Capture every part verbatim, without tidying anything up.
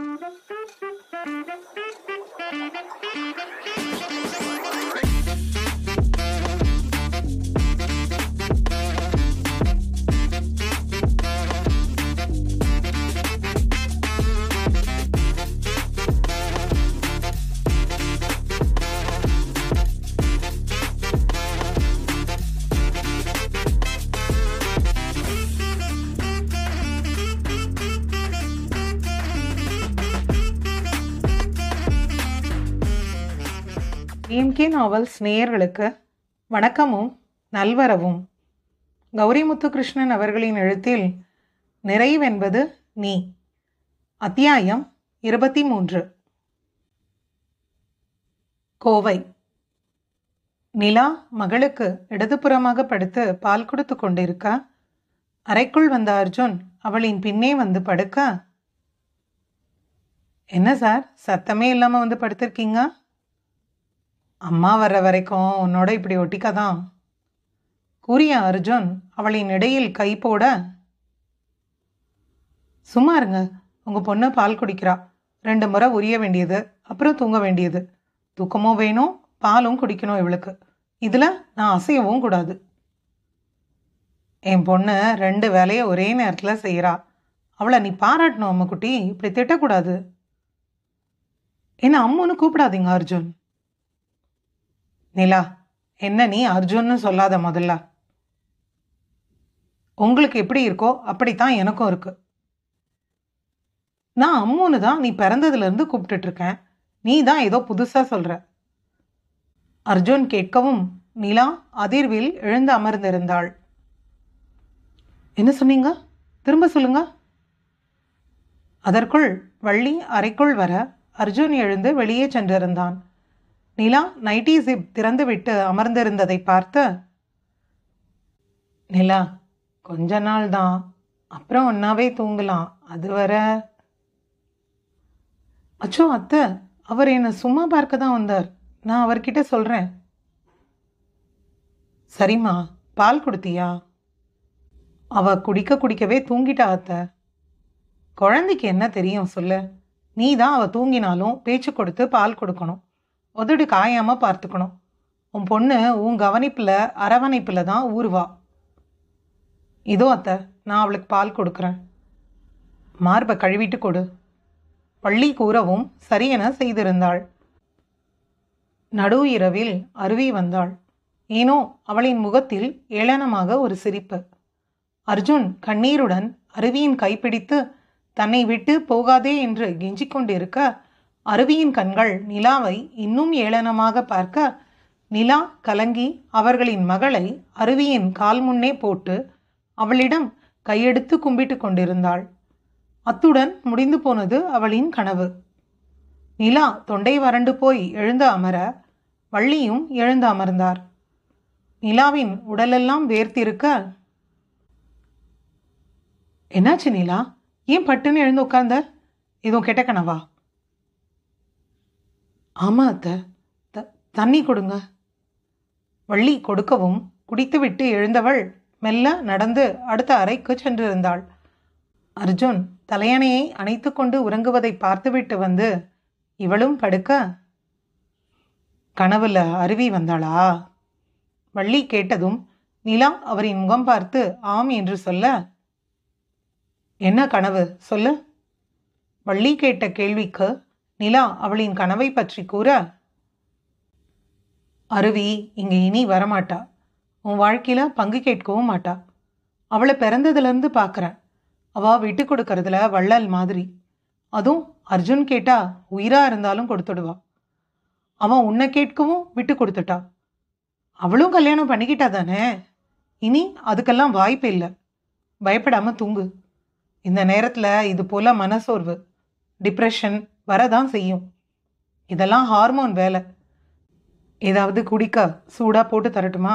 DMK novels நேயர்களுக்கு வணக்கமும் நல்வரவும். கௌரி முத்துகிருஷ்ணன் அவர்களின் எழுத்தில் நிறைவென்பது நீ. அத்தியாயம் இருபத்தி மூன்று. கோவை. நிலா மகளுக்கு இடதுபுறமாக படுத்து பால் கொடுத்து கொண்டிருக்க, அறைக்குள் வந்த அர்ஜுன் அவளின் பின்னே வந்து படுக்க, என்ன சார் சத்தமே இல்லாமல் வந்து படுத்திருக்கீங்க? அம்மா வர்ற வரைக்கும் உன்னோட இப்படி ஒட்டிக்கதான் கூறிய அர்ஜுன் அவளின் இடையில் கை போட, சும்மா இருங்க, உங்கள் பொண்ணு பால் குடிக்கிறா, ரெண்டு முறை உரிய வேண்டியது, அப்புறம் தூங்க வேண்டியது, தூக்கமும் வேணும் பாலும் குடிக்கணும் இவளுக்கு, இதில் நான் அசையவும் கூடாது. என் பொண்ணு ரெண்டு வேலையை ஒரே நேரத்தில் செய்கிறா, அவளை நீ பாராட்டணும் அம்மா குட்டி, இப்படி திட்டக்கூடாது. என்ன அம்முன்னு கூப்பிடாதீங்க அர்ஜுன். நிலா, என்ன நீ அர்ஜுன்னு சொல்லாத முதல்ல. உங்களுக்கு எப்படி இருக்கோ அப்படித்தான் எனக்கும் இருக்கு. நான் அம்முன்னு தான் நீ பிறந்ததுலேருந்து கூப்பிட்டுட்டு இருக்கேன், நீ தான் ஏதோ புதுசாக சொல்கிற. அர்ஜுன் கேட்கவும் நிலா அதிர்வில் எழுந்து அமர்ந்திருந்தாள். என்ன சொன்னீங்க, திரும்ப சொல்லுங்க. அதற்குள் வள்ளி அறைக்குள் வர அர்ஜுன் எழுந்து வெளியே சென்றிருந்தான். நிலா நைட்டி ஜிப் திறந்துவிட்டு அமர்ந்திருந்ததை பார்த்து, நிலா கொஞ்ச நாள் தான், அப்புறம் ஒன்னாவே தூங்கலாம், அது வர. அச்சோ அத்தை, அவர் என்னை சும்மா பார்க்க தான் வந்தார், நான் அவர்கிட்ட சொல்கிறேன். சரிம்மா, பால் கொடுத்தியா? அவ குடிக்க குடிக்கவே தூங்கிட்டா அத்தை. குழந்தைக்கு என்ன தெரியும் சொல்லு, நீ தான் அவ தூங்கினாலும் பேச்சு கொடுத்து பால் கொடுக்கணும், உதடு காயாமல் பார்த்துக்கணும். உன் பொண்ணு உன் கவனிப்பில் அரவணைப்பில் தான் ஊறுவா. இதோ அத்தை, நான் அவளுக்கு பால் கொடுக்குறேன், மார்பை கழுவிட்டு கொடு. பள்ளி கூறவும் சரியென செய்திருந்தாள். நடு இரவில் அருவி வந்தாள். ஏனோ அவளின் முகத்தில் ஏளனமாக ஒரு சிரிப்பு. அர்ஜுன் கண்ணீருடன் அருவியின் கைப்பிடித்து தன்னை விட்டு போகாதே என்று கெஞ்சிக் கொண்டிருக்க, அருவியின் கண்கள் நிலாவை இன்னும் ஏளனமாக பார்க்க, நிலா கலங்கி அவர்களின் மகளை அருவியின் கால் முன்னே போட்டு அவளிடம் கையெடுத்து கும்பிட்டு கொண்டிருந்தாள். அத்துடன் முடிந்து போனது அவளின் கனவு. நிலா தொண்டை வறண்டு போய் எழுந்து அமர வள்ளியும் எழுந்து அமர்ந்தார். நிலாவின் உடலெல்லாம் வேர்த்திருக்க, என்னாச்சு நிலா, ஏன் பட்டுன்னு எழுந்து உட்கார்ந்த? இதுவும் கெட்ட கனவா? ஆமா அத்தை, த தண்ணி கொடுங்க. வள்ளி கொடுக்கவும் குடித்துவிட்டு எழுந்தவள் மெல்ல நடந்து அடுத்த அறைக்கு சென்றிருந்தாள். அர்ஜுன் தலையணையை அணைத்து கொண்டு உறங்குவதை பார்த்துவிட்டு வந்து இவளும் படுக்க, கனவுல அருவி வந்தாளா? வள்ளி கேட்டதும் நிலா அவரின் முகம் பார்த்து ஆம் என்று சொல்ல, என்ன கனவு சொல்லு. வள்ளி கேட்ட கேள்விக்கு நிலா அவளின் கனவை பற்றி கூற, அருவி இங்கே இனி வரமாட்டா, உன் வாழ்க்கையில் பங்கு கேட்கவும் மாட்டா. அவளை பிறந்ததுலேருந்து பார்க்குறேன், அவள் விட்டு கொடுக்கறதுல வள்ளல் மாதிரி. அதுவும் அர்ஜுன் கேட்டா உயிராக இருந்தாலும் கொடுத்துடுவா. அவன் உன்னை கேட்கவும் விட்டு கொடுத்துட்டா. அவளும் கல்யாணம் பண்ணிக்கிட்டா தானே, இனி அதுக்கெல்லாம் வாய்ப்பு இல்லை. பயப்படாமல் தூங்கு. இந்த நேரத்தில் இது போல் மனசோர்வு, டிப்ரெஷன் வரதான் செய்யும். இதெல்லாம் ஹார்மோன் வேலை. ஏதாவது குடிக்க சூடாக போட்டு தரட்டுமா?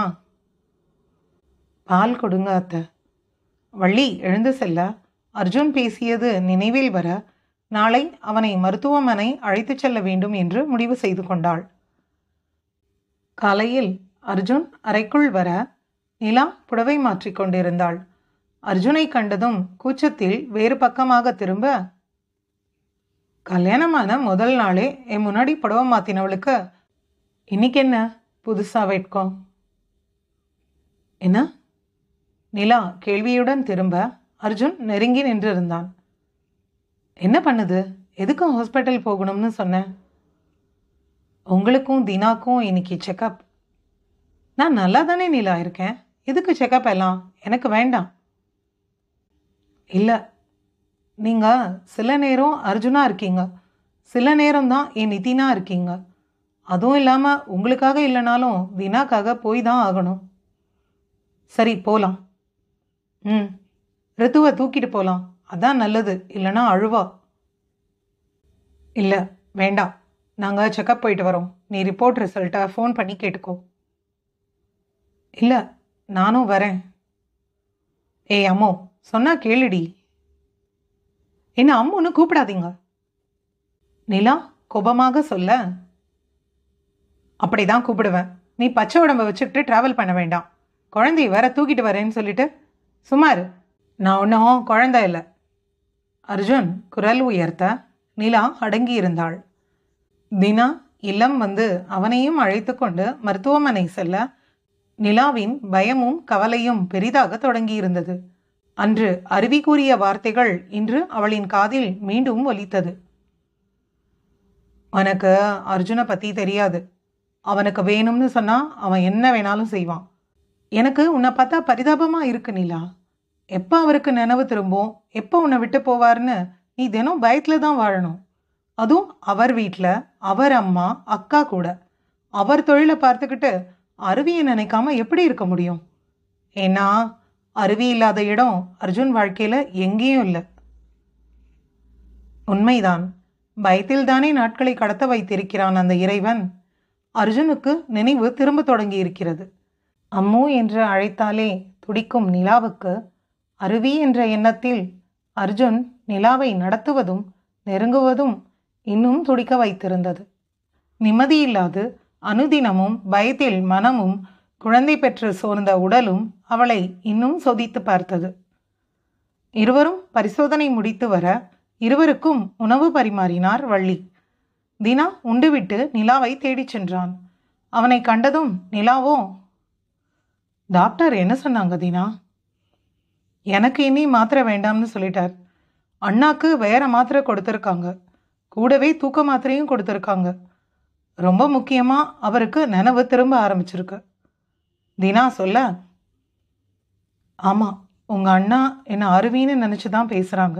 பால் கொடுங்க அத்தை. வள்ளி எழுந்து செல்ல அர்ஜுன் பேசியது நினைவில் வர நாளை அவனை மருத்துவமனை அழைத்துச் செல்ல வேண்டும் என்று முடிவு செய்து கொண்டாள். காலையில் அர்ஜுன் அறைக்குள் வர நிலா புடவை மாற்றிக் கொண்டிருந்தாள். அர்ஜுனை கண்டதும் கூச்சத்தில் வேறு பக்கமாக திரும்ப, கல்யாணமான முதல் நாளே என் முன்னாடி புடவை மாத்தினவளுக்கு இன்னைக்கு என்ன புதுசா வெட்கம்? என்ன? நிலா கேள்வியுடன் திரும்ப அர்ஜுன் நெருங்கி நின்று இருந்தான். என்ன பண்ணுது? எதுக்கும் ஹாஸ்பிட்டல் போகணும்னு சொன்னேன். உங்களுக்கும் தினாக்கும் இன்னைக்கு செக்கப். நான் நல்லா தானே நிலா இருக்கேன், எதுக்கு செக்கப் எல்லாம்? எனக்கு வேண்டாம். இல்லை, நீங்கள் சில நேரம் அர்ஜுனா இருக்கீங்க, சில நேரம் தான் என் நிதினா இருக்கீங்க. அதுவும் இல்லாமல் உங்களுக்காக இல்லைனாலும் தினாக்காக போய் தான் ஆகணும். சரி போகலாம். ம், ரித்துவை தூக்கிட்டு போகலாம், அதான் நல்லது, இல்லைனா அழுவா. இல்லை வேண்டாம், நாங்கள் செக்கப் போயிட்டு வரோம். நீ ரிப்போர்ட் ரிசல்ட்டை ஃபோன் பண்ணி கேட்டுக்கோ. இல்லை நானும் வரேன். ஏய் அம்மோ, சொன்னா கேளுடி. என்ன அம்முன்னு கூப்பிடாதீங்க. நிலா கோபமாக சொல்ல, அப்படிதான் கூப்பிடுவேன். நீ பச்சை உடம்பை வச்சுக்கிட்டு ட்ராவல் பண்ண வேண்டாம். குழந்தைய வேற தூக்கிட்டு வரேன்னு சொல்லிட்டு சுமார். நான் ஒன்றும் குழந்தை இல்லை. அர்ஜுன் குரல் உயர்த்த நிலா அடங்கி இருந்தாள். தினா இல்லம் வந்து அவனையும் அழைத்து கொண்டு மருத்துவமனை செல்ல நிலாவின் பயமும் கவலையும் பெரிதாக தொடங்கியிருந்தது. அன்று அருவி கூறிய வார்த்தைகள் இன்று அவளின் காதில் மீண்டும் ஒலித்தது. உனக்கு அர்ஜுனை பற்றி தெரியாது. அவனுக்கு வேணும்னு சொன்னால் அவன் என்ன வேணாலும் செய்வான். எனக்கு உன்னை பார்த்தா பரிதாபமாக இருக்கு நிலா. எப்போ அவருக்கு நினைவு திரும்பும், எப்போ உன்னை விட்டு போவார்னு நீ தினம் பயத்தில் தான் வாழணும். அதுவும் அவர் வீட்டில் அவர் அம்மா அக்கா கூட. அவர் தொழிலை பார்த்துக்கிட்டு அருவியை நினைக்காம எப்படி இருக்க முடியும்? ஏன்னா அருவி இல்லாத இடம் அர்ஜுன் வாழ்க்கையில் எங்கேயும் இல்லை. உண்மைதான், பயத்தில் தானே நாட்களை கடத்த வைத்திருக்கிறான் அந்த இறைவன். அர்ஜுனுக்கு நினைவு திரும்ப தொடங்கி இருக்கிறது. அம்மு என்று அழைத்தாலே துடிக்கும் நிலாவுக்கு அருவி என்ற எண்ணத்தில் அர்ஜுன் நிலாவை நடத்துவதும் நெருங்குவதும் இன்னும் துடிக்க வைத்திருந்தது. நிம்மதியில்லாது அனுதினமும் பயத்தில் மனமும் குழந்தை பெற்று சோர்ந்த உடலும் அவளை இன்னும் சோதித்து பார்த்தது. இருவரும் பரிசோதனை முடித்து வர இருவருக்கும் உணவு பரிமாறினார் வள்ளி. தினா உண்டுவிட்டு நிலாவை தேடிச் சென்றான். அவனை கண்டதும் நிலாவோ, டாக்டர் என்ன சொன்னாங்க தினா? எனக்கு இனி மாத்திரை வேண்டாம்னு சொல்லிட்டார். அண்ணாக்கு வேற மாத்திரை கொடுத்துருக்காங்க, கூடவே தூக்க மாத்திரையும் கொடுத்துருக்காங்க. ரொம்ப முக்கியமாக அவருக்கு நினைவு திரும்ப ஆரம்பிச்சிருக்கு. தினா சொல்ல, ஆமாம், உங்கள் அண்ணா என்னை அருவின்னு நினச்சி தான் பேசுகிறாங்க.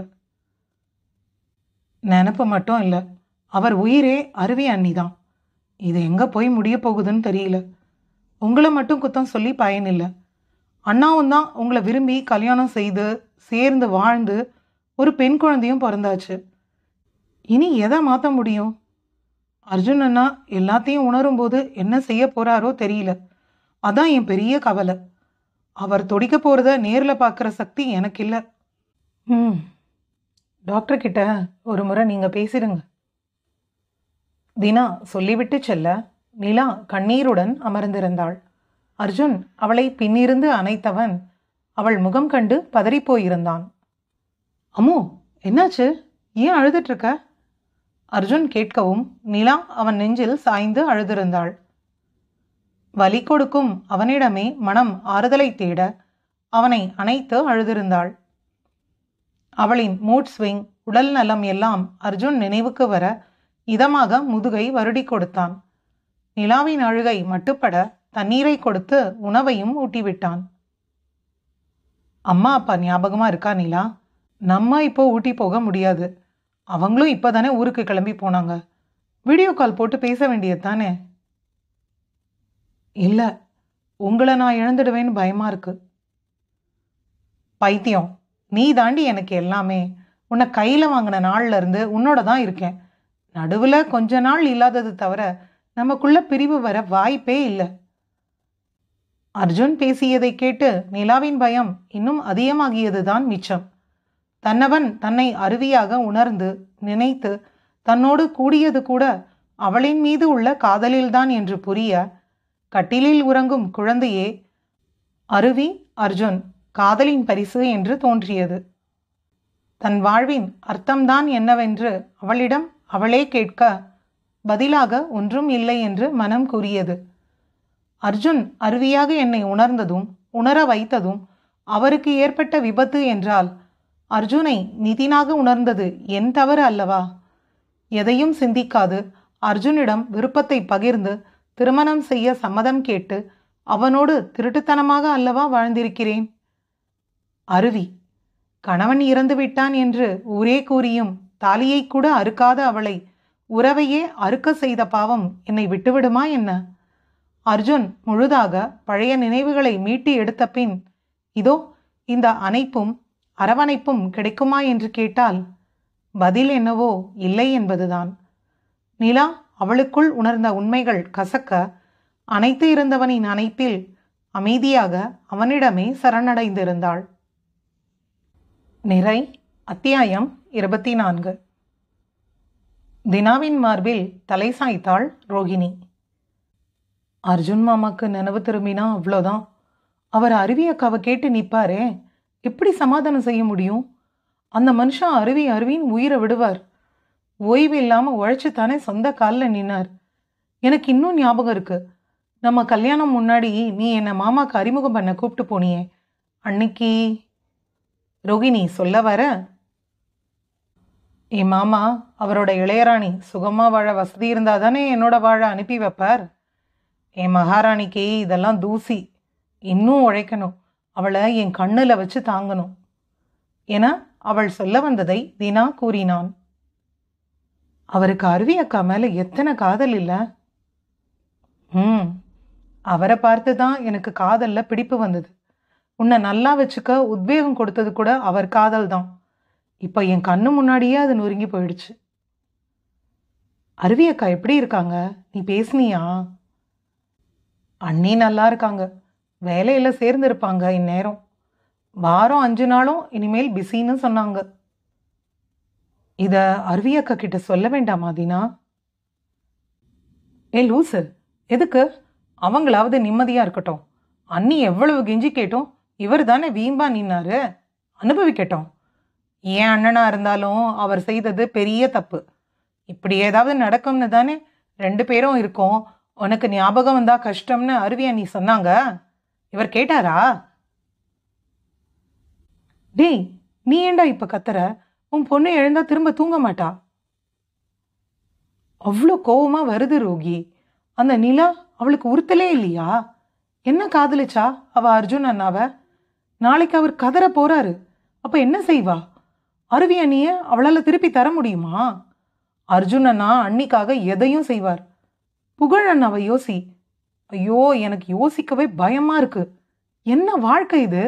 நினப்பு மட்டும் இல்லை, அவர் உயிரே அருவி அண்ணி தான். இது எங்கே போய் முடிய போகுதுன்னு தெரியல. உங்களை மட்டும் குத்தம் சொல்லி பயனில்லை. அண்ணாவும் தான் உங்களை விரும்பி கல்யாணம் செய்து சேர்ந்து வாழ்ந்து ஒரு பெண் குழந்தையும் பிறந்தாச்சு. இனி எதை மாற்ற முடியும்? அர்ஜுன் அண்ணா எல்லாத்தையும் உணரும்போது என்ன செய்ய போகிறாரோ தெரியல. அதான் என் பெரிய கவலை. அவர் துடிக்க போகிறத நேரில் பார்க்குற சக்தி எனக்கு இல்லை. ம், டாக்டர்கிட்ட ஒரு முறை நீங்கள் பேசிடுங்க. தினா சொல்லிவிட்டு செல்ல நிலா கண்ணீருடன் அமர்ந்திருந்தாள். அர்ஜுன் அவளை பின்னிருந்து அணைத்தவன் அவள் முகம் கண்டு பதறிப்போயிருந்தான். அம்மு, என்னாச்சு? ஏன் அழுதுட்ருக்க? அர்ஜுன் கேட்கவும் நிலா அவன் நெஞ்சில் சாய்ந்து அழுதிருந்தாள். வலி கொடுக்கும் அவனிடமே மனம் ஆறுதலை தேட அவனை அணைத்து அழுதிருந்தாள். அவளின் மூட் ஸ்விங், உடல் நலம் எல்லாம் அர்ஜுன் நினைவுக்கு வர இதமாக முதுகை வருடி கொடுத்தான். நிலாவின் அழுகை மட்டுப்பட தண்ணீரை கொடுத்து உணவையும் ஊட்டிவிட்டான். அம்மா அப்பா ஞாபகமா இருக்கா நிலா? நம்ம இப்போ ஊட்டி போக முடியாது. அவங்களும் இப்போ தானே ஊருக்கு கிளம்பி போனாங்க. வீடியோ கால் போட்டு பேச வேண்டியது தானே? இல்லை, உங்களை நான் இழந்துடுவேன்னு பயமா இருக்கு. பைத்தியம், நீ தாண்டி எனக்கு எல்லாமே. உன்னை கையில் வாங்கின நாள்ல இருந்து உன்னோட தான் இருக்கேன். நடுவில் கொஞ்ச நாள் இல்லாதது தவிர நமக்குள்ள பிரிவு வர வாய்ப்பே இல்லை. அர்ஜுன் பேசியதை கேட்டு நிலாவின் பயம் இன்னும் அதிகமாகியதுதான் மிச்சம். தன்னவன் தன்னை அருவியாக உணர்ந்து நினைத்து தன்னோடு கூடியது கூட அவளின் மீது உள்ள காதலில்தான் என்று புரிய கட்டிலில் உறங்கும் குழந்தையே அருவி அர்ஜுன் காதலின் பரிசு என்று தோன்றியது. தன் வாழ்வின் அர்த்தம்தான் என்னவென்று அவளிடம் அவளே கேட்க பதிலாக ஒன்றும் இல்லை என்று மனம் கூறியது. அர்ஜுன் அருவியாக என்னை உணர்ந்ததும் உணர வைத்ததும் அவருக்கு ஏற்பட்ட விபத்து என்றால் அர்ஜுனை நிதினாக உணர்ந்தது என் தவறு அல்லவா? எதையும் சிந்திக்காது அர்ஜுனிடம் விருப்பத்தை பகிர்ந்து திருமணம் செய்ய சம்மதம் கேட்டு அவனோடு திருட்டுத்தனமாக அல்லவா வாழ்ந்திருக்கிறேன். அருவி கணவன் இறந்து விட்டான் என்று ஊரே கூறியும் தாலியை கூட அறுக்காத அவளை உறவையே அறுக்க செய்த பாவம் என்னை விட்டுவிடுமா என்ன? அர்ஜுன் முழுதாக பழைய நினைவுகளை மீட்டி எடுத்த பின் இதோ இந்த அணைப்பும் அரவணைப்பும் கிடைக்குமா என்று கேட்டால் பதில் என்னவோ இல்லை என்பதுதான். நிலா அவளுக்குள் உணர்ந்த உண்மைகள் கசக்க அணைத்து இருந்தவனின் அணைப்பில் அமைதியாக அவனிடமே சரணடைந்திருந்தாள். நிறை அத்தியாயம் இருபத்தி நான்கு. தினாவின் மார்பில் தலை சாய்த்தாள் ரோகிணி. அர்ஜுன் மாமாக்கு நினைவு திரும்பினா அவ்வளோதான். அவர் அருவி அக்காவை கேட்டு நிற்பாரே, எப்படி சமாதானம் செய்ய முடியும்? அந்த மனுஷன் அருவி அருவின்னு உயிரை விடுவார். ஓய்வு இல்லாமல் உழைச்சி தானே சொந்த காலில் நின்னார். எனக்கு இன்னும் ஞாபகம் இருக்கு, நம்ம கல்யாணம் முன்னாடி நீ என்னை மாமாக்கு அறிமுகம் பண்ண கூப்பிட்டு போனியே அன்னைக்கு. ரோகிணி சொல்ல வர, என் மாமா அவரோட இளையராணி சுகமாக வாழ வசதி இருந்தால் தானே என்னோட வாழ அனுப்பி வைப்பார். என் மகாராணிக்கு இதெல்லாம் தூசி, இன்னும் உழைக்கணும், அவளை என் கண்ணில் வச்சு தாங்கணும் என அவள் சொல்ல வந்ததை தினா கூறினான். அவருக்கு அருவி அக்கா மேலே எத்தனை காதல் இல்லை? ம் அவரை பார்த்து தான் எனக்கு காதலில் பிடிப்பு வந்தது. உன்னை நல்லா வச்சுக்க உத்வேகம் கொடுத்தது கூட அவர் காதல் தான். இப்போ என் கண்ணு முன்னாடியே அது நொறுங்கி போயிடுச்சு. அருவி அக்கா எப்படி இருக்காங்க? நீ பேசுனியா? அண்ணி நல்லா இருக்காங்க, வேலையில் சேர்ந்துருப்பாங்க இந்நேரம். வாரம் அஞ்சு நாளும் இனிமேல் பிஸின்னு சொன்னாங்க. இதை அருவி அக்கா கிட்ட சொல்ல வேண்டாமா தினா? ஏ லூசு, எதுக்கு? அவங்களாவது நிம்மதியாக இருக்கட்டும். அண்ணி எவ்வளவு கெஞ்சி கேட்டோம், இவர் தானே வீம்பா நின்னாரு, அனுபவிக்கட்டும். ஏன் அண்ணனா இருந்தாலும் அவர் செய்தது பெரிய தப்பு. இப்படி ஏதாவது நடக்கும்னு தானே ரெண்டு பேரும் இருக்கோம். உனக்கு ஞாபகம் வந்தா கஷ்டம்னு அருவி அண்ணி சொன்னாங்க, இவர் கேட்டாரா? டேய், நீ ஏண்டா இப்ப கத்துற? உன் பொண்ணு எழுந்தா திரும்ப தூங்க மாட்டா. அவ்வளோ கோவமா வருது ரோகி. அந்த நிலா அவளுக்கு உறுத்தலே இல்லையா? என்ன காதலிச்சா அவ அர்ஜுன் அண்ணாவ? நாளைக்கு அவர் கதற போறாரு, அப்ப என்ன செய்வா? அருவி அண்ணிய அவளால திருப்பி தர முடியுமா? அர்ஜுன் அண்ணா அன்னிக்காக எதையும் செய்வார். புகழ் அண்ணாவை யோசி. ஐயோ, எனக்கு யோசிக்கவே பயமா இருக்கு. என்ன வாழ்க்கை இது?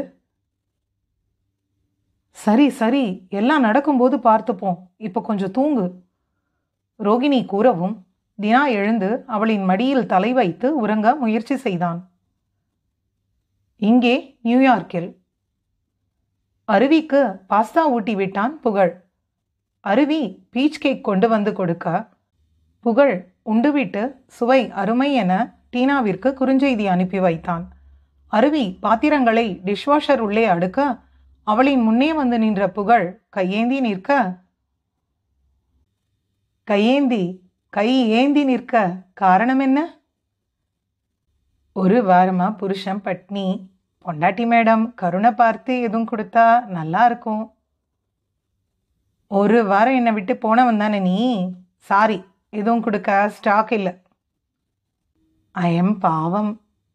சரி சரி, எல்லாம் நடக்கும்போது பார்த்துப்போம், இப்போ கொஞ்சம் தூங்கு. ரோகிணி கூறவும் தினா எழுந்து அவளின் மடியில் தலை வைத்து உறங்க முயற்சி செய்தான். இங்கே நியூயார்க்கில் அருவிக்கு பாஸ்தா ஊட்டி விட்டான் புகழ். அருவி பீச் கேக் கொண்டு வந்து கொடுக்க புகழ் உண்டுவிட்டு சுவை அருமை என டீனாவிற்கு குறுஞ்செய்தி அனுப்பி வைத்தான். அருவி பாத்திரங்களை டிஷ்வாஷர் உள்ளே அடுக்க அவளின் முன்னே வந்து நின்ற புகழ் கையேந்தி நிற்க கையேந்தி கை ஏந்தி நிற்க காரணம் என்ன? ஒரு வாரமா புருஷன் பட்னி. பொண்டாட்டி மேடம் கருணை பார்த்து எதுவும் கொடுத்தா நல்லா இருக்கும். ஒரு வாரம் என்னை விட்டு போனவன் தானே நீ. சாரி, எதுவும் கொடுக்க ஸ்டாக் இல்லை. ஐயம் பாவம்.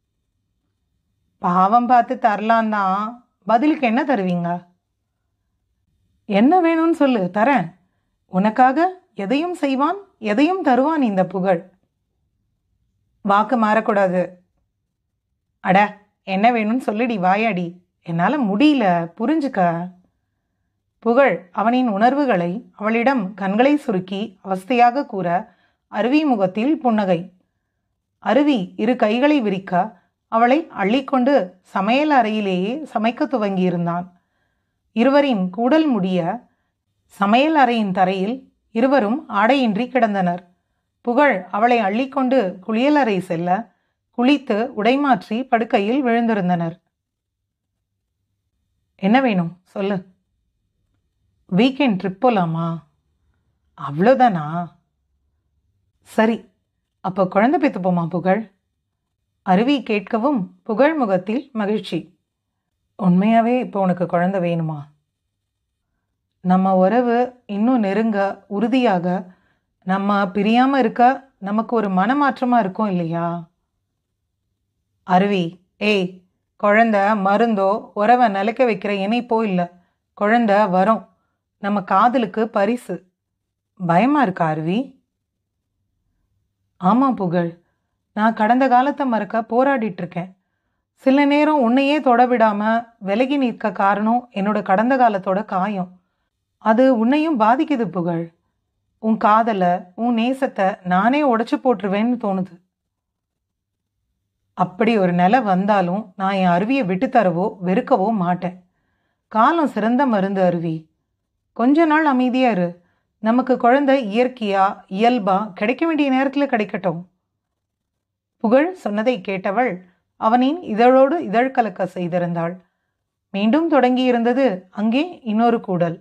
பாவம் பார்த்து தரலாம் தான், பதிலுக்கு என்ன தருவீங்க? என்ன வேணும்னு சொல்லு, தரேன். உனக்காக எதையும் செய்வான், எதையும் தருவான் இந்த புகழ். வாக்கு மாறக்கூடாது. அட, என்ன வேணும்னு சொல்லிடி வாயாடி, என்னால் முடியல, புரிஞ்சுக்க. புகழ் அவனின் உணர்வுகளை அவளிடம் கண்களை சுருக்கி அவஸ்தையாக கூற அருவி முகத்தில் புன்னகை. அருவி இரு கைகளை விரிக்க அவளை அள்ளிக்கொண்டு சமையல் அறையிலேயே சமைக்க துவங்கியிருந்தான். இருவரின் கூடல் முடிய சமையல் அறையின் தரையில் இருவரும் ஆடையின்றி கிடந்தனர். புகழ் அவளை அள்ளிக்கொண்டு குளியலறை செல்ல குளித்து உடைமாற்றி படுக்கையில் விழுந்திருந்தனர். என்ன வேணும் சொல்லு. வீக்கெண்ட் ட்ரிப் போலாமா? அவ்வளோதானா? சரி, அப்போ குழந்தை பெற்றுப்போமா புகழ்? அருவி கேட்கவும் புகழ் முகத்தில் மகிழ்ச்சி. உண்மையாவே இப்போ உனக்கு குழந்தை வேணுமா? நம்ம உறவு இன்னும் நெருங்க, உறுதியாக, நம்ம பிரியாம இருக்க நமக்கு ஒரு மனமாற்றமா இருக்கும் இல்லையா? அருவி, ஏய், குழந்தை மருந்தோ உறவை நிலைக்க வைக்கிற இணைப்போ இல்லை. குழந்தை வரும், நம்ம காதலுக்கு பரிசு. பயமா இருக்கா அருவி? ஆமாம் புகழ், நான் கடந்த காலத்தை மறக்க போராடிட்டு இருக்கேன். சில நேரம் உன்னையே தொட விடாம விலகி நிற்க காரணம் என்னோட கடந்த காலத்தோட காயம். அது உன்னையும் பாதிக்குது புகழ். உன் காதலை, உன் நேசத்தை நானே உடைச்சு போட்டுருவேன்னு தோணுது. அப்படி ஒரு நிலை வந்தாலும் நான் என் அருவியை விட்டு தரவோ வெறுக்கவோ மாட்டேன். காலம் சிறந்த மருந்து அருவி. கொஞ்ச நாள் அமைதியா இரு. நமக்கு குழந்தை இயற்கையா இயல்பா கிடைக்க வேண்டிய நேரத்தில் கிடைக்கட்டும். புகழ் சொன்னதை கேட்டவள் அவனின் இதழோடு இதழ் கலக்க செய்திருந்தாள். மீண்டும் தொடங்கியிருந்தது அங்கே இன்னொரு கூடல்.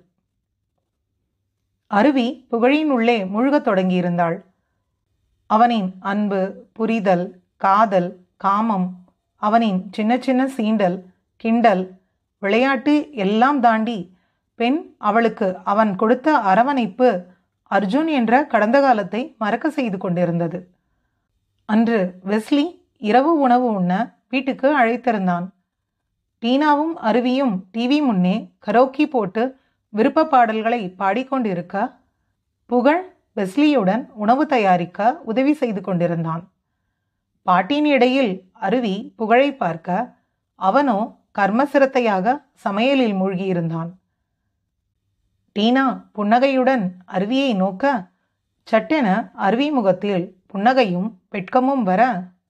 அருவி புகழின் உள்ளே முழுகத் தொடங்கியிருந்தாள். அவனின் அன்பு, புரிதல், காதல், காமம், அவனின் சின்ன சின்ன சீண்டல், கிண்டல், விளையாட்டு எல்லாம் தாண்டி பெண் அவளுக்கு அவன் கொடுத்த அரவணைப்பு அர்ஜுன் என்ற கடந்த காலத்தை மறக்க செய்து கொண்டிருந்தது. அன்று வெஸ்லி இரவு உணவு உண்ண வீட்டுக்கு அழைத்திருந்தான். டீனாவும் அருவியும் டிவி முன்னே கரோக்கி போட்டு விருப்ப பாடல்களை பாடிக்கொண்டிருக்க புகழ் வெஸ்லியுடன் உணவு தயாரிக்க உதவி செய்து கொண்டிருந்தான். பாட்டின் இடையில் அருவி புகழை பார்க்க அவனோ கர்மசிரத்தையாக சமையலில் மூழ்கியிருந்தான். டீனா புன்னகையுடன் அருவியை நோக்க சட்டென அருவி முகத்தில் புன்னகையும் வெட்கமும் வர,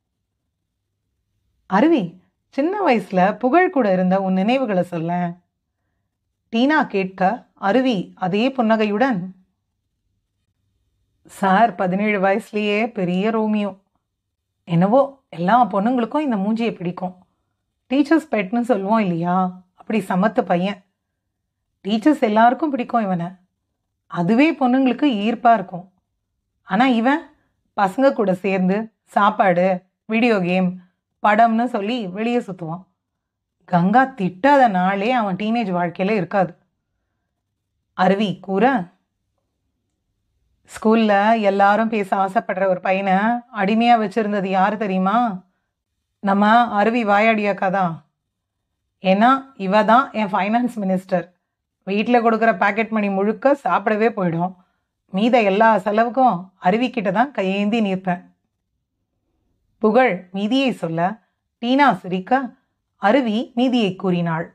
அருவி, சின்ன வயசுல புகழ் கூட இருந்த உன் நினைவுகளை சொல்ல. டீனா கேட்க அருவி அதே புன்னகையுடன், சார் பதினேழு வயசுலேயே பெரிய ரோமியோ. என்னவோ எல்லா பொண்ணுங்களுக்கும் இந்த மூஞ்சியை பிடிக்கும். டீச்சர்ஸ் பெட்னு சொல்லுவோம் இல்லையா, அப்படி சமத்து பையன். டீச்சர்ஸ் எல்லாருக்கும் பிடிக்கும் இவனை. அதுவே பொண்ணுங்களுக்கு ஈர்ப்பாக இருக்கும். ஆனால் இவன் பசங்க கூட சேர்ந்து சாப்பாடு, வீடியோ கேம், படம்னு சொல்லி வெளியே சுற்றுவான். கங்கா திட்டாத நாளே அவன் டீனேஜ் வாழ்க்கையில் இருக்காது. அருவி கூற, ஸ்கூலில் எல்லாரும் பேச ஆசைப்படுற ஒரு பையனை அடிமையாக வச்சுருந்தது யார் தெரியுமா? நம்ம அருவி வாயாடியாக்கா தான். ஏன்னா இவ தான் என் ஃபைனான்ஸ் மினிஸ்டர். வீட்டில் கொடுக்குற பாக்கெட் மணி முழுக்க சாப்பிடவே போயிடும். மீத எல்லா செலவுக்கும் அருவிக்கிட்ட தான் கையேந்தி நிற்பேன். புகழ் மீதியை சொல்ல டீனா சிரிக்க அருவி மீதியை கூறினாள்.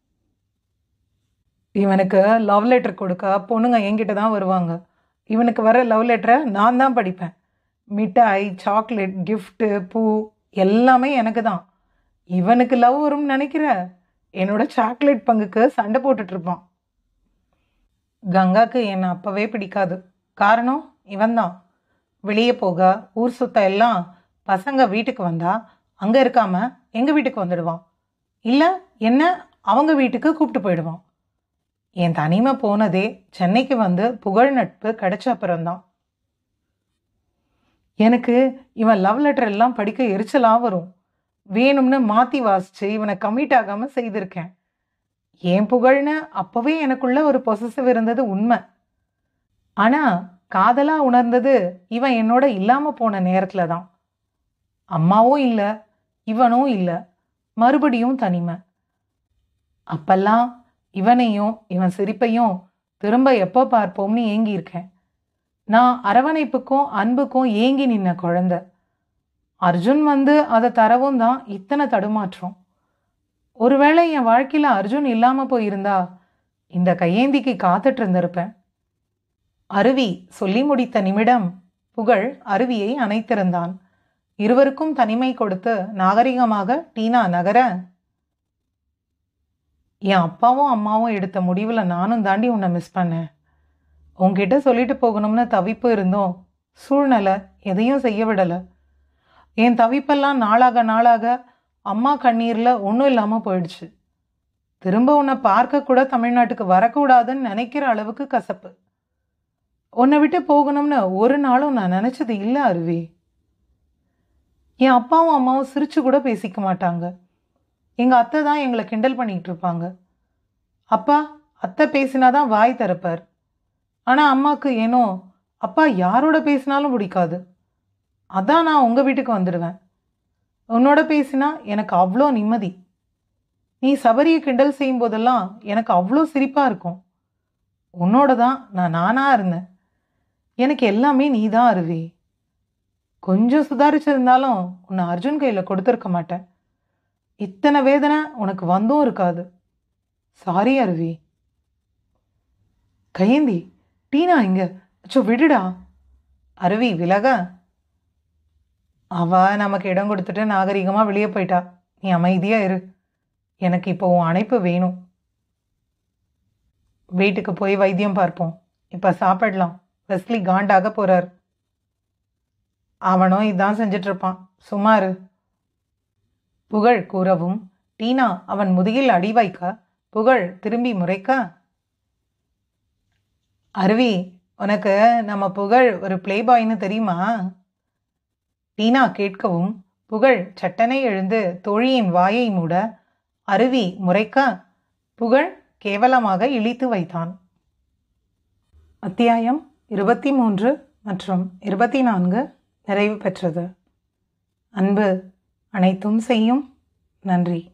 இவனுக்கு லவ் லெட்டர் கொடுக்க பொண்ணுங்க என்கிட்ட தான் வருவாங்க. இவனுக்கு வர லவ் லெட்டரை நான் தான் படிப்பேன். மிட்டாய், சாக்லேட், கிஃப்ட்டு, பூ எல்லாமே எனக்கு தான். இவனுக்கு லவ் வரும்னு நினைக்கிற? என்னோட சாக்லேட் பங்குக்கு சண்டை போட்டுட்ருப்பான். கங்காக்கு என்னை அப்போவே பிடிக்காது. காரணம் இவன்தான். வெளியே போக, ஊர் சுத்த எல்லாம் பசங்க வீட்டுக்கு வந்தா அங்கே இருக்காம எங்கள் வீட்டுக்கு வந்துடுவான். இல்லை என்ன அவங்க வீட்டுக்கு கூப்பிட்டு போயிடுவான். என் தனிமை போனதே சென்னைக்கு வந்து புகழ் நட்பு கிடைச்ச அப்புறம்தான். எனக்கு இவன் லவ் லெட்டர் எல்லாம் படிக்க எரிச்சலாக வரும். வேணும்னு மாற்றி வாசித்து இவனை கமிட் ஆகாமல் செய்திருக்கேன். ஏன் புகழ்னு அப்போவே எனக்குள்ள ஒரு பொசசிவ் இருந்தது உண்மை. ஆனால் காதலாக உணர்ந்தது இவன் என்னோட இல்லாமல் போன நேரத்தில் தான். அம்மாவும் இல்லை, இவனும் இல்லை, மறுபடியும் தனிமை. அப்பெல்லாம் இவனையும் இவன் சிரிப்பையும் திரும்ப எப்போ பார்ப்போம்னு ஏங்கியிருக்கேன். நான் அரவணைப்புக்கும் அன்புக்கும் ஏங்கி நின்ன குழந்தை. அர்ஜுன் வந்து அதை தரவும் தான் இத்தனை தடுமாற்றம். ஒருவேளை என் வாழ்க்கையில் அர்ஜுன் இல்லாமல் போயிருந்தா இந்த கையேந்திக்கு காத்துட்டு இருந்திருப்பேன். அருவி சொல்லி முடித்த நிமிடம் புகழ் அருவியை அணைத்திருந்தான். இருவருக்கும் தனிமை கொடுத்து நாகரிகமாக டீனா நகர, என் அப்பாவும் அம்மாவும் எடுத்த முடிவில் நானும் தாண்டி உன்னை மிஸ் பண்ணேன். உன்கிட்ட சொல்லிட்டு போகணும்னு தவிப்பு இருந்தோம். சூழ்நிலை எதையும் செய்ய விடலை. என் தவிப்பெல்லாம் நாளாக நாளாக அம்மா கண்ணீரில் ஒன்றும் இல்லாமல் போயிடுச்சு. திரும்ப உன்னை பார்க்க கூட தமிழ்நாட்டுக்கு வரக்கூடாதுன்னு நினைக்கிற அளவுக்கு கசப்பு. உன்னை விட்டு போகணும்னு ஒரு நாளும் நான் நினச்சது இல்லை அருவி. என் அப்பாவும் அம்மாவும் சிரிச்சு கூட பேசிக்க மாட்டாங்க. எங்கள் அத்தை தான் எங்களை கிண்டல் பண்ணிகிட்டு இருப்பாங்க. அப்பா அத்தை பேசினாதான் வாய் திறப்பார். ஆனால் அம்மாவுக்கு ஏனோ அப்பா யாரோட பேசினாலும் பிடிக்காது. அதான் நான் உங்கள் வீட்டுக்கு வந்துடுவேன். உன்னோட பேசினா எனக்கு அவ்வளோ நிம்மதி. நீ சபரியை கிண்டல் செய்யும் போதெல்லாம் எனக்கு அவ்வளோ சிரிப்பாக இருக்கும். உன்னோட தான் நான் நானாக இருந்தேன். எனக்கு எல்லாமே நீ தான் அருவி. கொஞ்சம் சுதாரிச்சிருந்தாலும் உன்னை அர்ஜுன் கையில் கொடுத்துருக்க மாட்டேன். இத்தனை வேதனை உனக்கு வந்தும் இருக்காது. சாரி அருவி. கையேந்தி, டீனா இங்க. அச்சோ விடுடா. அருவி விலக. அவ நமக்கு இடம் கொடுத்துட்டு நாகரிகமாக வெளியே போயிட்டா. நீ அமைதியா இரு. எனக்கு இப்போ உன் அணைப்பு வேணும். வீட்டுக்கு போய் வைத்தியம் பார்ப்போம். இப்போ சாப்பிடலாம். வெஸ்லி காண்டாக போறார். அவனும் இதான் செஞ்சிட்டு இருப்பான். சுமாரு. புகழ் கூறவும் டீனா அவன் முதுகில் அடி வைக்க புகழ் திரும்பி முறைக்க, அருவி உனக்கு நம்ம புகழ் ஒரு பிளே பாய்னு தெரியுமா? டீனா கேட்கவும் புகழ் சட்டனை எழுந்து தோழியின் வாயை மூட அருவி முறைக்க புகழ் கேவலமாக இழித்து வைத்தான். அத்தியாயம் இருபத்தி மூன்று மற்றும் இருபத்தி நான்கு நிறைவு பெற்றது. அன்பு அனைத்தும் செய்யும். நன்றி.